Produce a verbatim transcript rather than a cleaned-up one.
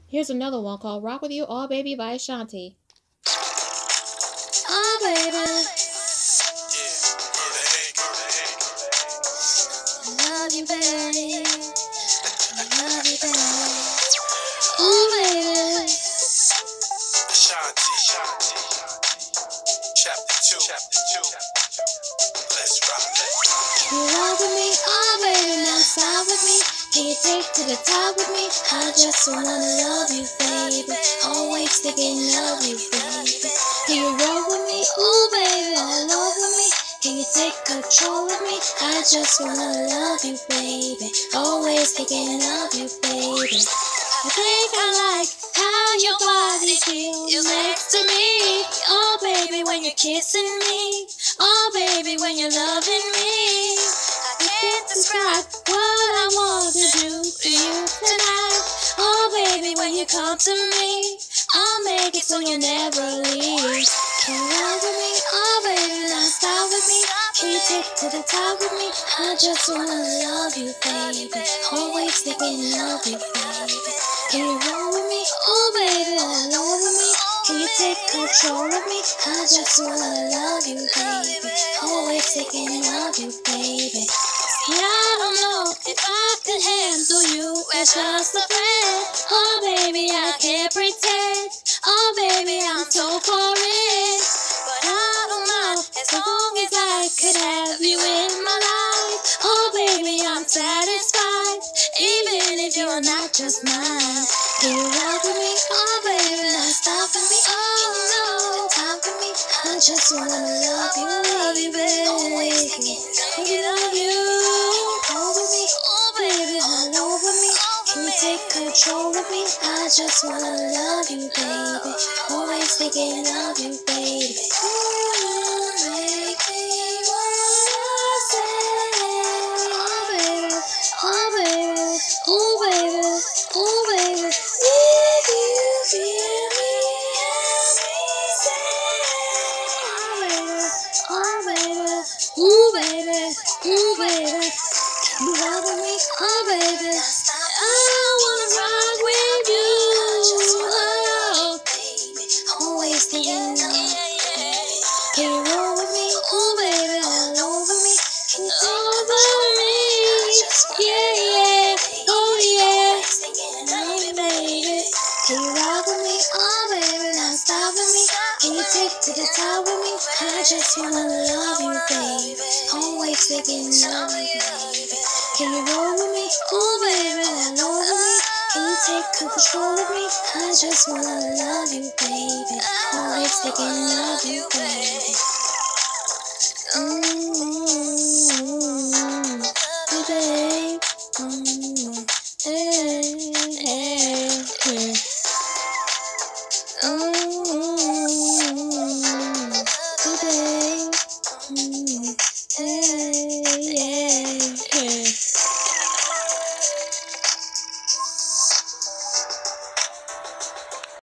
Here's another one called Rock With You All Baby by Ashanti. Oh, baby. I love you, baby. I love you, baby. Oh, baby. Ashanti, Ashanti, Chapter two, Chapter two. Let's rock, let's rock. You rock with me, oh baby, now stop with me. Can you take to the top with me? I just wanna love you, baby. Always thinking of you, baby. Can you roll with me, oh baby, all over me? Can you take control of me? I just wanna love you, baby. Always thinking of you, baby. I think I like how your body feels next to me. Oh baby, when you're kissing me. Oh baby, when you're loving me. I can't describe what I want to do to you tonight. Oh baby, when you come to me, I'll make it so you'll never leave. Can you run with me? Oh baby, now stop with me. Can you take to the top with me? I just wanna love you, baby. Always thinking of you, baby. Can you roll with me? Oh baby, all over me. Can you take control of me? I just wanna love you, baby. Always thinking of you, baby. See, I don't know if I could handle you as just a friend. Oh baby, I can't pretend. Oh baby, I'm so for it. But I don't mind as long as I could have you in my life. Oh baby, I'm satisfied, even if you're not just mine. Can you walk with me? Oh baby, now stop with me. Oh no, time for me. I just wanna love you, love you, baby. Always thinking of you. Hold with me, oh baby, all over me. Can you take control of me? I just wanna love you, baby. Always thinking of you, baby. You make me wanna say, oh baby, oh baby, oh baby, oh baby. If you feel me, help me say, oh baby, oh baby, ooh baby, ooh baby. Can you rock with me, oh baby? I wanna rock with you. Oh, always thinking of you. Can you roll with me, oh baby, all over me? Can you over me? Yeah, yeah, oh yeah. Love me, baby. Can you rock with me, oh baby, now stop with me? Can you take to the top with me? I just wanna love you, baby. Always thinking of you, baby. Can you roll with me, oh baby, all over me? Can you take control of me? I just wanna love you, baby. Always thinking of you, baby. Mm.